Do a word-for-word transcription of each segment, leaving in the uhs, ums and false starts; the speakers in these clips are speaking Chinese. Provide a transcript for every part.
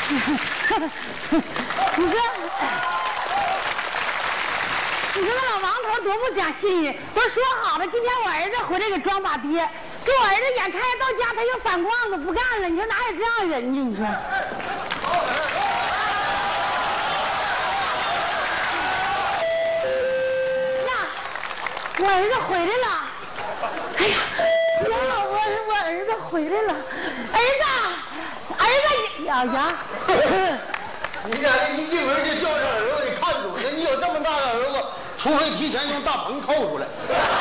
你说，你说那老王头多不讲信誉，都说好了，今天我儿子回来给装把爹，这我儿子眼看着到家他又反光子不干了，你说哪有这样人呢？你说。呀，我儿子回来了！哎呀，呀，我我儿子回来了，儿子，儿子，呀呀！ 你家这一进门就叫上儿子给看住了，你有这么大的儿子，除非提前用大棚扣出来。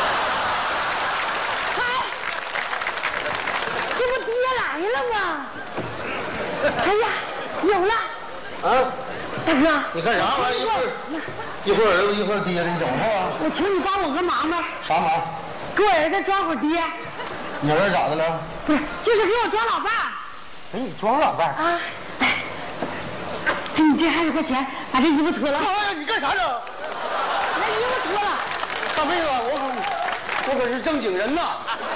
嗨，这不爹来了吗？哎呀，有了！ 啊， 大哥， 你干啥玩意儿？一会儿一会儿儿子一会儿爹的，你怎么办啊？ 我求你帮我个忙吧。 啥忙？ 给我儿子装会儿爹。 你儿子咋的了？ 不是，就是给我装老伴儿。 给你装老伴儿啊？哎，给你这二十块钱，把这衣服脱了。 哎呀，你干啥呢？ 把衣服脱了。 大妹子，我可我可是正经人呐。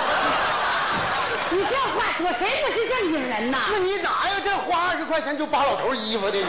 你这话说，谁不是正经人呐？ 那你咋呀？这花二十块钱就扒老头衣服的你？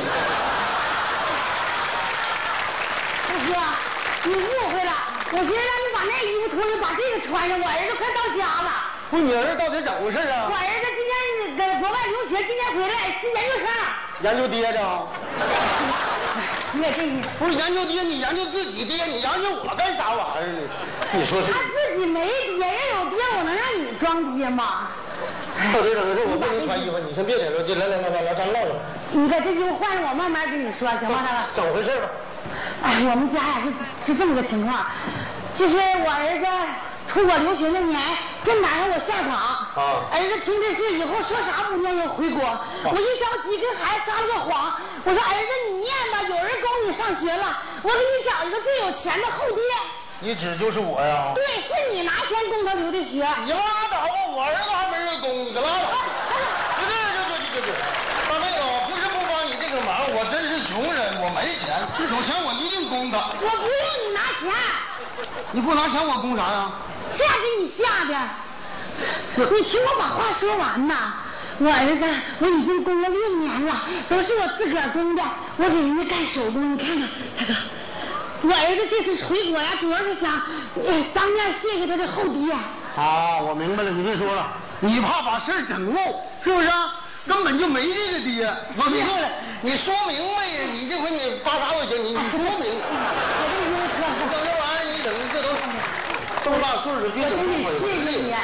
大哥，你误会了，我寻思让你把那衣服脱了，把这个穿上。我儿子快到家了。 不是你儿子到底怎么回事啊？ 我儿子今年在国外留学，今年回来是研究生。 研究爹的。 你也这意思？ 不是研究爹，你研究自己爹，你研究我干啥玩意儿呢？你说是？ 他自己没爹，人有爹，我能让你装爹吗？ 到底怎么回事？我帮你穿衣服，你先别点着急，来来来来来，咱唠唠。 你把这衣服换上，我慢慢跟你说，行吗？大哥？ 怎么回事吧？ 哎，我们家呀是是这么个情况，就是我儿子出国留学那年，正赶上我下场。啊。儿子听这事以后说啥不念要回国，啊、我一着急跟孩子撒了个谎，我说儿子你念吧，有人供你上学了，我给你找一个最有钱的后爹。 你指就是我呀？ 对，是你拿钱供他留的学。 你拉倒吧，我儿子还没人供，你可拉倒。对对对对对对对，大妹子，我不是不帮你这个忙，我真是穷人，我没钱，有钱我一定供他。 我不用你拿钱。 你不拿钱我供啥呀？ 这样给你吓的。你听我把话说完呐。我儿子我已经供了六年了，都是我自个儿供的，我给人家干手工，你看看，大哥。我儿子这次回国呀，主要是想呃当面谢谢他的后爹。 啊，我明白了，你别说了，你怕把事儿整漏，是不是？根本就没这个爹。我明白了，你说明白呀，你这回你发啥都行，你你说明。 我这衣服整这玩意儿，你整这都这么大岁数，别整这么谢谢你。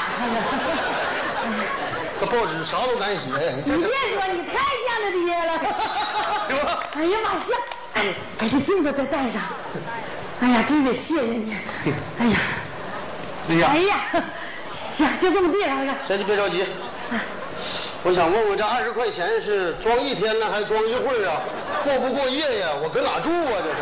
这报纸啥都敢写。 你别说，你太像他爹了。 是吧？ 哎呀妈，像！哎，把这镜子再戴上。哎呀，真得谢谢你。哎呀， 哎呀， 哎呀，行，就这么地了。 先别着急。我想问问，这二十块钱是装一天呢，还是装一会儿啊？过不过夜呀？我搁哪住啊？这是。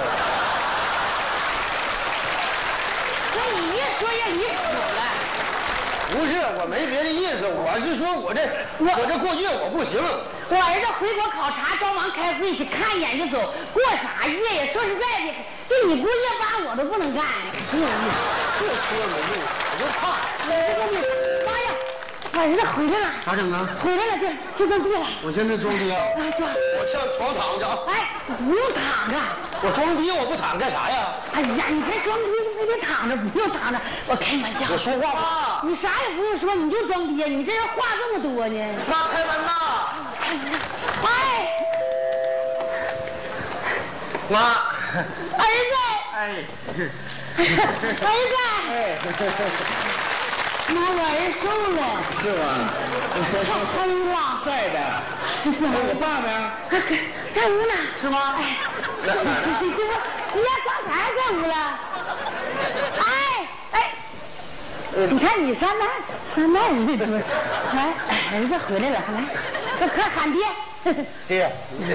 那你越说越离谱了。 不是，我没别的意思，我是说我这我我这过夜我不行。 我儿子回国考察，招忙开会去，看一眼就走，过啥夜呀？说实在的，就你不夜班我都不能干。 这意思，这说没用，我就怕。 妈呀！我儿子回来了。 咋整啊？ 回来了，就就这么地了。 我现在装爹。 啊，装。 我上床躺着啊。 哎，不用躺着。 我装爹，我不躺干啥呀？ 哎呀，你这装爹非得躺着，不用躺着。我开玩笑。 我说话吧。 你啥也不用说，你就装爹，你这人话这么多呢。 妈开门呐！ 哎。 妈。 儿子。 哎。 儿子。 哎。 妈，我儿瘦了。 是吗？ 太黑了。 晒的。我爸呢？ 在屋呢。 是吗？ 哎。你这不，你家刚才在屋了。哎哎。你看你上那上那儿去，来，儿子回来了，来，快喊爹。 爹。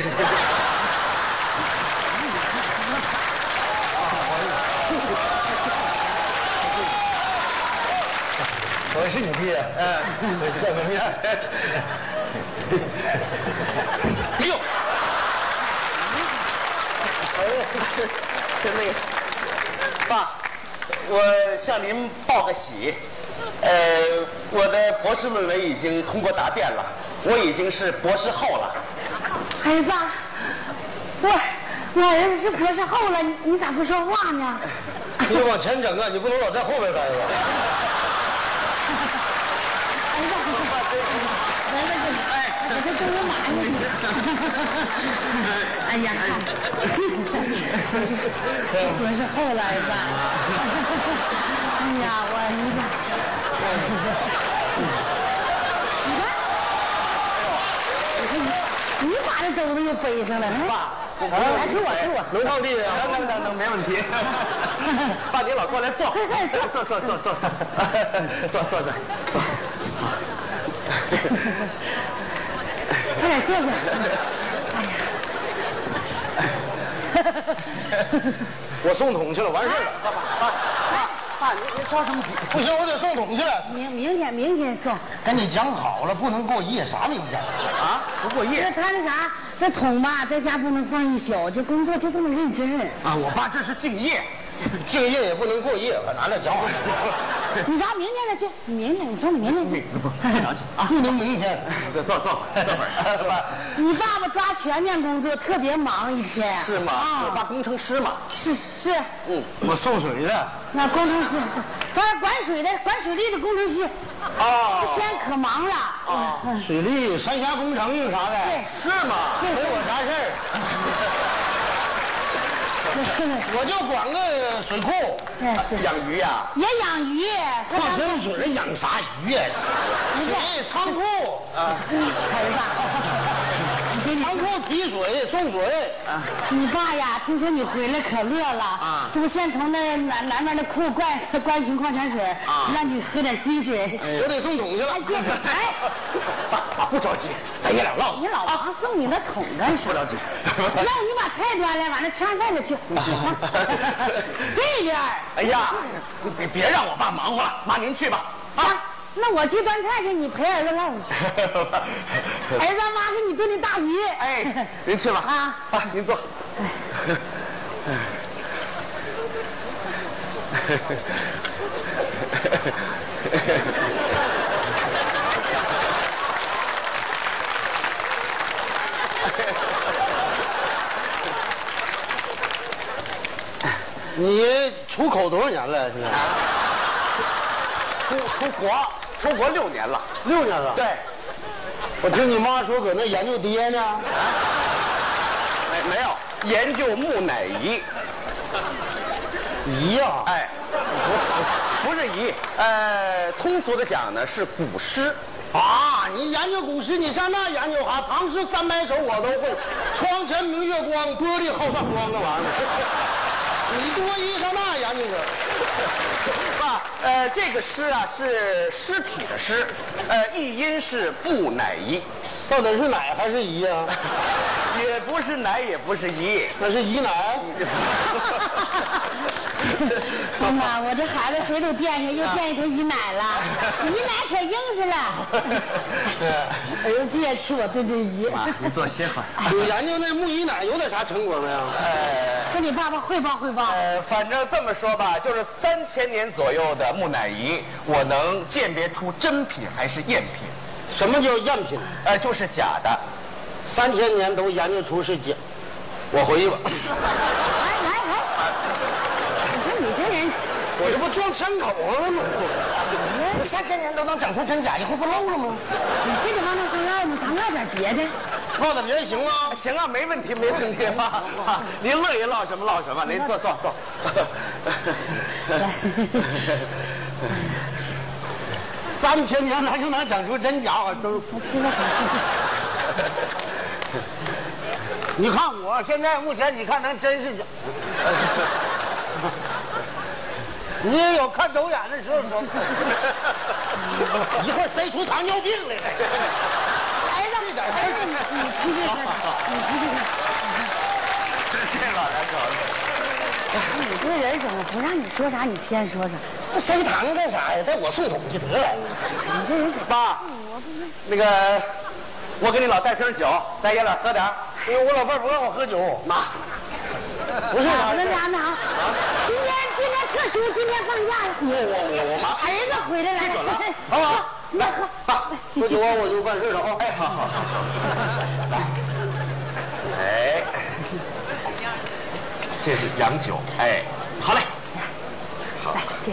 我是你爹，嗯，在门面。哎呦！哎，真那个，爸，我向您报个喜，呃，我的博士论文已经通过答辩了，我已经是博士后了。 儿子，我我儿子是博士后了，你你咋不说话呢？ 你往前整啊，你不能老在后边待着。 儿子，来来这，哎，我这都有马呢。哎呀，博士后了，儿子。哎呀，我儿子。你看，你把这兜子又背上了， 爸， 来给我给我， 能放地上？ 能能能能，没问题。爸，你老过来坐， 快快坐坐坐坐坐坐坐坐坐，好。 快点坐下。 我送桶去了，完事了。 爸爸爸爸，你你着什么急？ 不行，我得送桶去。 明明天明天送。 跟你讲好了，不能过夜，啥明天？ 啊，不过夜。 他那啥，这桶吧，在家不能放一宿，这工作就这么认真。 啊，我爸这是敬业。 敬业也不能过夜，我拿来讲好。 你啥明天再去？明天你说你明天去。 不，了解啊， 不能明天。 坐坐坐坐会儿。 你爸爸抓全面工作，特别忙一天。 是吗？ 啊， 我爸工程师嘛。 是是。 嗯， 我送水的。 那工程师，咱管水的，管水利的工程师。 哦。 一天可忙了。 啊， 水利、三峡工程啥的。 对。 是吗？ 对。 没我啥事儿。我就管个水库， 是养鱼呀， 也养鱼， 放真水养啥鱼呀？ 不是仓库啊， 儿子， 仓库提水送水。 你爸呀，听说你回来可乐了啊，这不先从那南南边的库灌灌一瓶矿泉水啊，让你喝点新水。 我得送桶去了。 哎， 爸爸不着急，咱爷俩唠。 你老王送你那桶干啥？ 不着急， 让你把菜端来，往那枪饭里去。这边。 哎呀，你别别让我爸忙活了，妈您去吧。 啊，那我去端菜去，你陪儿子唠。儿子，妈给你炖的大鱼。 哎，您去吧。 啊， 爸您坐。 你出口多少年了？现在？ 出出国，出国六年了。 六年了。 对。 我听你妈说搁那研究爹呢。 没没有，研究木乃伊。 仪呀？ 哎，不是仪，呃，通俗的讲呢是古诗。 啊，你研究古诗，你上那研究哈？唐诗三百首我都会。窗前明月光，玻璃好上光，那玩意儿。你多一上那研究去。 爸，呃，这个诗啊是尸体的尸，呃，译音是木乃伊。 到底是奶还是姨呀？ 也不是奶，也不是姨， 那是姨奶。 妈妈，我这孩子谁都惦记，又惦记他姨奶了，姨奶可硬实了。儿子也吃我炖这鱼。 妈，你多歇会儿。 你研究那木姨奶有点啥成果没有？ 呃， 跟你爸爸汇报汇报。 呃，反正这么说吧，就是三千年左右的木乃伊，我能鉴别出真品还是赝品。 什么叫赝品？ 呃，就是假的。 三千年都研究出是假，我回去吧。 来来来，你说你这人， 我这不装枪口了吗？三千年都能整出真假，以后不漏了吗？ 你非得往那上唠吗？咱唠点别的。 唠点别的行吗？ 行啊，没问题，没问题啊！啊，您乐意唠什么唠什么，您坐坐坐。 来。 三千年来就能整出真假，我都。 我吃了你看我现在目前，你看能真是假。你也有看走眼的时候，一会儿塞出糖尿病来了。 儿子，儿子，你你吃这个，你吃这个。 这老两口子。 你这人怎么不让你说啥，你偏说啥？ 那塞糖干啥呀？带我送桶去得了。 你这人爸，那个，我给你老带瓶酒，咱爷俩喝点。 因为我老伴儿不让我喝酒。 妈， 不是啥那啥那啥，今天今天特殊，今天放假。 我我我我妈。 儿子回来了。 闭嘴了。 好好， 来喝。 爸，喝酒啊我就办事了啊。 哎，好好好。来。 哎，这是洋酒，哎，好嘞，好， 来这。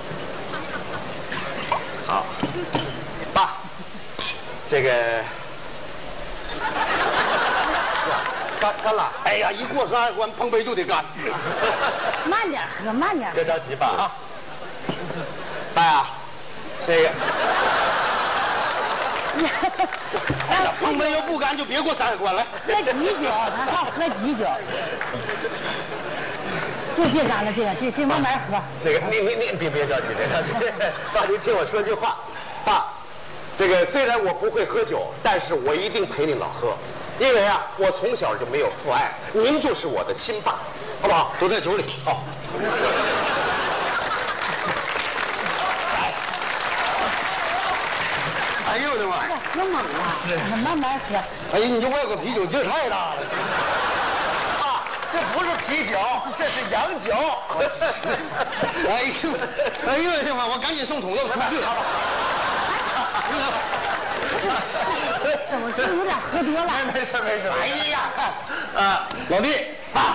好，爸，这个干干了。 哎呀，一过山海关，碰杯就得干。 慢点喝，慢点喝。 别着急爸啊。爸呀，这个。 哎呀，碰杯要不干就别过山海关来。 喝急酒，咱好喝急酒。这别干了，这个这这慢慢喝。 那个，你你你别别着急，别着急。爸，您听我说句话，爸，这个虽然我不会喝酒，但是我一定陪您老喝，因为啊，我从小就没有父爱，您就是我的亲爸，好不好？ 都在酒里。好。哎呦我的妈！ 喝猛了，是慢慢喝。 哎呀，你这外国啤酒劲儿太大了。 爸，这不是啤酒，这是洋酒。 哎呦，哎呦我的妈！我赶紧送桶子出去。 怎么是有点喝多了？ 没事没事。 哎呀， 啊， 老弟，爸，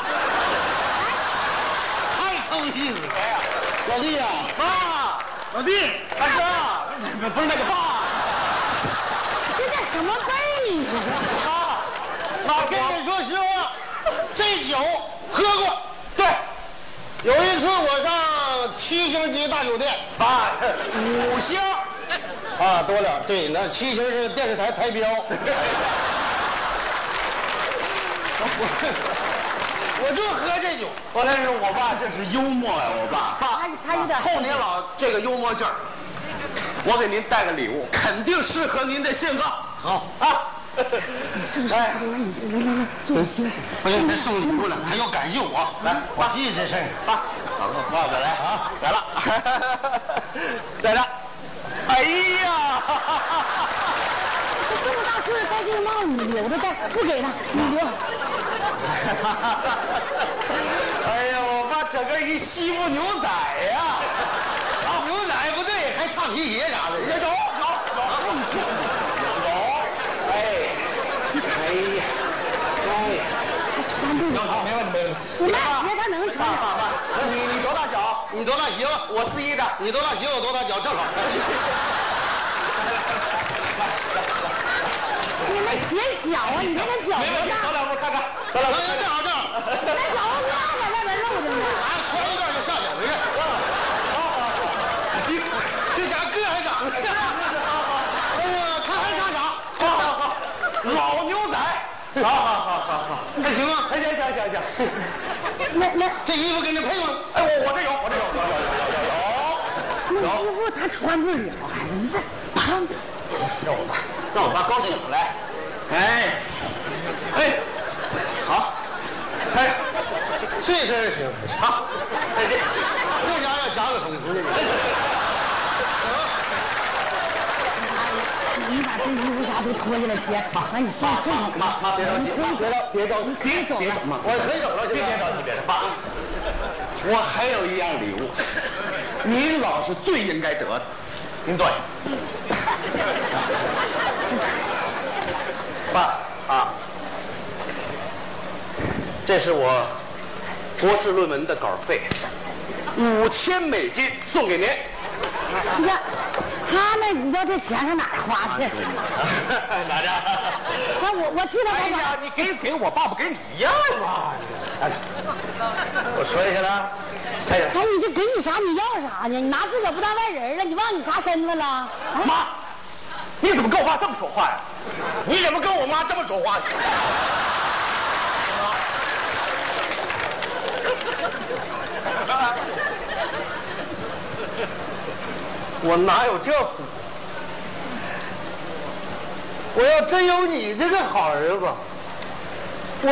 太高兴了。老弟呀， 爸， 老弟， 大哥，不是那个爸。 这叫什么辈儿呢？这是。 爸，我跟你说实话，这酒喝过。 对， 有一次我上七星级大酒店， 爸，五星。 啊，多了，对，那七星是电视台台标。我就喝这酒。 后来是我爸，这是幽默呀，我爸。爸， 他有点冲您老这个幽默劲儿，我给您带个礼物，肯定适合您的性格。 好啊。 是不是？来来来来，坐行。 不行，他送礼物了，还要感谢我。来，我记这事儿。 爸，爸爸来啊，来了，在这。哎呀！ 这么大岁数戴这个帽子，你留着戴，不给他，你留。 哎呀，我爸整个一西部牛仔呀！ 啊，牛仔不对，还唱皮鞋啥的。 有有有有，哎，哎呀，哎呀， 穿这个。 好，没问题没问题。 你慢些，他能穿。 爸爸，你你多大脚？ 你多大行？ 我四一的。 你多大行？我多大脚？正好。 你那鞋小啊，你看那脚多大？ 走两步看看，走两步。 正好正好。 那脚挂在外边露着呢。 啊，穿一段就下脚回去。好好好，这这家个还长呢。哎呀，他还长长。 好好好，老牛仔。好好好好好， 还行吗？ 行行行行行。 那那这衣服给你配吗？ 哎，我我这有，我这有有有有有有。 那衣服他穿不了，孩子，你这胖。 让我爸，让我爸高兴来。哎，哎，好，哎， 这身行， 好，再见。 这家要夹个手出去。 你把这衣服啥都脱下来先，完你送送上。 妈妈别着急，别着别着急， 可以走了。 我可以走了， 别别着急，别着急。爸，我还有一样礼物，您老是最应该得的，您对。爸啊，这是我博士论文的稿费，五千美金送给您。 你看，他那你知道这钱上哪儿花去？ 哪着？ 那我我替他哎呀， 干啥？ 你给给我爸爸给你一样啊！哎，我说一下了，哎呀， 哎，你这给你啥你要啥呢？你拿自个儿不当外人了，你忘你啥身份了？啊妈，你怎么跟我爸这么说话呀？你怎么跟我妈这么说话呀？ 我哪有这福？我要真有你这个好儿子，我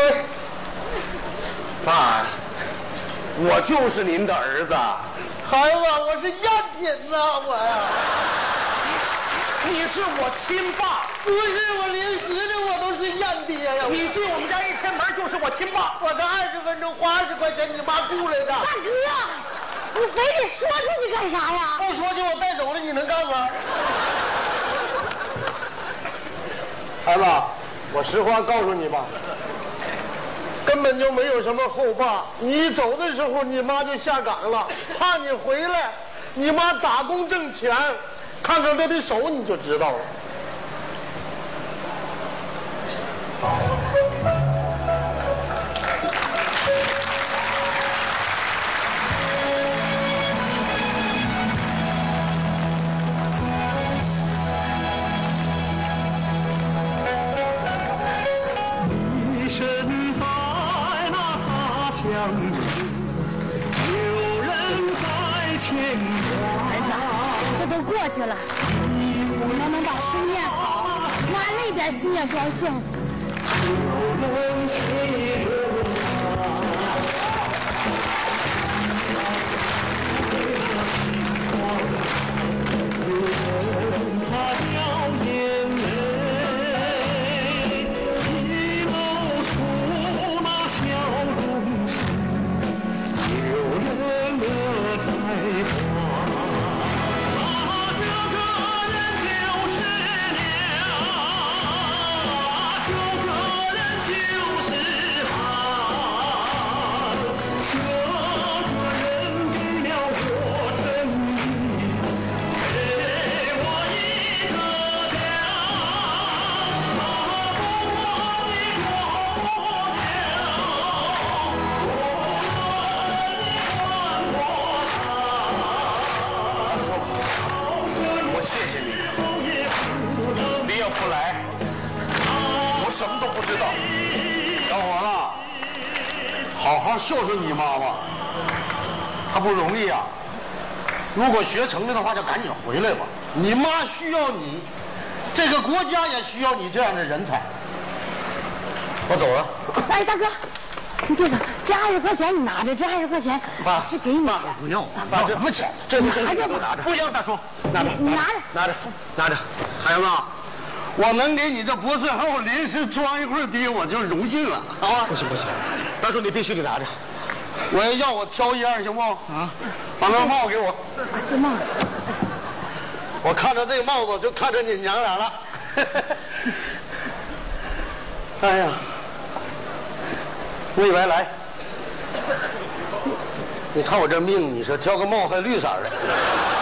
爸，我就是您的儿子。 孩子，我是赝品呐，我呀。 你是我亲爸， 不是我临死的我都是赝爹呀！ 你进我们家一开门就是我亲爸。 我这二十分钟花二十块钱，你妈雇来的。 大哥，你非得说出去干啥呀？ 不说就我带走了，你能干吗？孩子，我实话告诉你吧， 根本就没有什么后爸。你走的时候，你妈就下岗了，怕你回来，你妈打工挣钱，看看她的手你就知道了。 过去了，我要能把书念好，妈那点心也高兴。 孝顺你妈妈，她不容易啊！如果学成了的话，就赶紧回来吧。你妈需要你，这个国家也需要你这样的人才。我走了。 哎，大哥，你别走，这二十块钱你拿着，这二十块钱爸是给你的。 不要，爸，什么钱？这拿着吧， 拿着。不行，大叔，拿着， 你拿着， 拿着，拿着。孩子，我能给你这博士后临时装一会儿爹，我就荣幸了，好吧？ 不行不行，大叔你必须得拿着。 我要我挑一样行不？啊，把那帽给我。 这帽。 我看着这个帽子，就看着你娘俩了。哎呀，魏白来，你看我这命，你说挑个帽还绿色的。